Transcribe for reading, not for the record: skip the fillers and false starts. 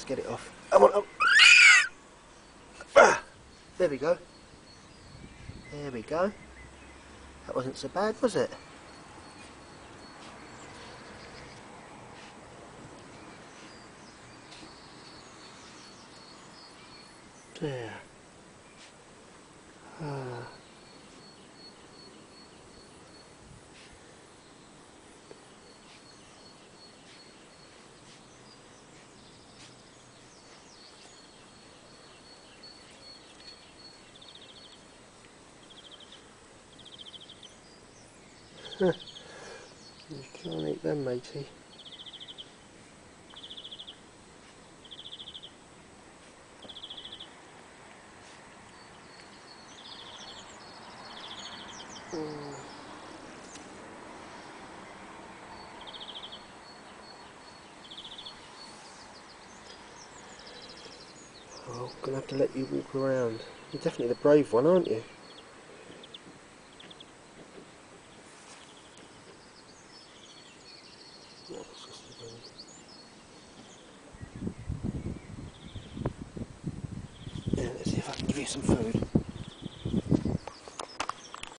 get it off. Come on, there we go. There we go. That wasn't so bad, was it? There. You can't eat them, matey. Oh, I'm gonna have to let you walk around. You're definitely the brave one, aren't you? No, it's just the wind. Yeah, let's see if I can give you some food.